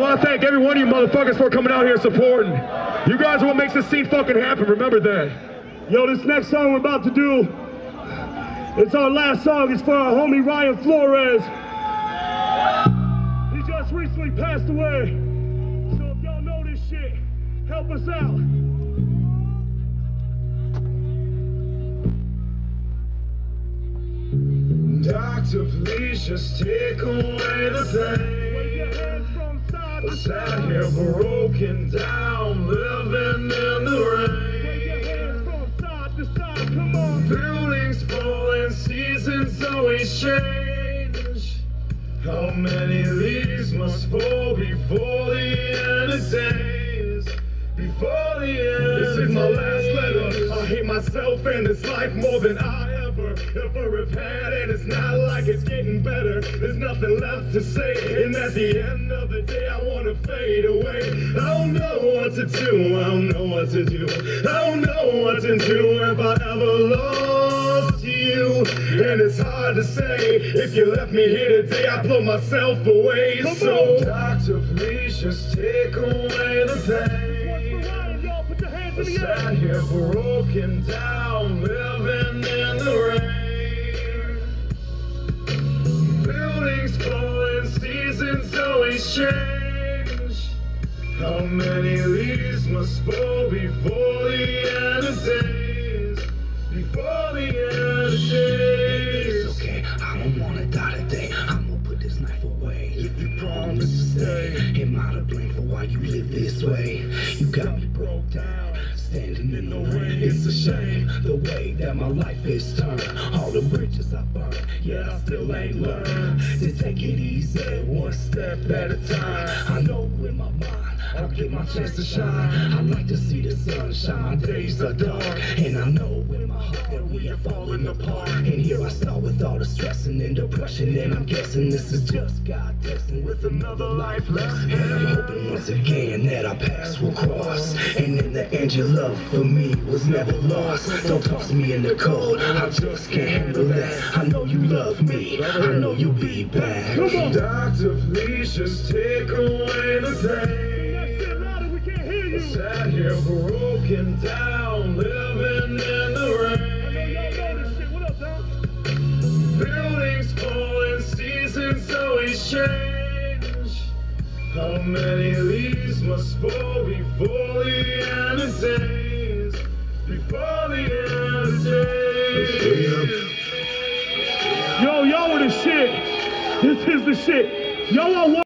want to thank every one of you motherfuckers for coming out here supporting. You guys are what makes this scene fucking happen. Remember that. Yo, this next song we're about to do, it's our last song. It's for our homie Ryan Flores. He just recently passed away. So if y'all know this shit, help us out. Doctor, please just take away the pain. I'm sat here broken down, living in the rain. Buildings falling, seasons always change. How many leaves must fall before the end of days? Before the end. This is my last letter. I hate myself and this life more than I ever have had, and it's not like it's getting better. There's nothing left to say, and at the end of the day, I wanna fade away. I don't know what to do. I don't know what to do. I don't know what to do if I ever lost you. And it's hard to say. If you left me here today, I'd blow myself away. So, doctor, please just take away the pain. I sat here broken down, living in the rain. Buildings falling, seasons always change. How many leaves must fall before the end of days? Before the end of days. It's okay, I don't wanna die today. I'm gonna put this knife away. If you promise to stay, am I to blame for why you live this way? You got me broke down, standing in the rain. It's a shame the way that my life is turned. All the bridges I burned, yet I still ain't learned to take it easy, one step at a time. I know in my mind I'll get my chance to shine. I like to see the sun shine. My days are dark, and I know in my heart that we are falling apart. And here I start with all the stressing and depression, and I'm guessing this is just God testing with another life lesson. And I'm hoping once again that our paths will cross, and in the end your love for me was never lost. Don't toss me in the cold, I just can't handle that. I know you love me, I know you'll be back. Doctor, please just take away the pain. I sat here broken down, living in the rain. Buildings falling, seasons always change. How many leaves must fall before the end of days? Before the end of days. Yo, y'all are the shit. This is the shit. Y'all are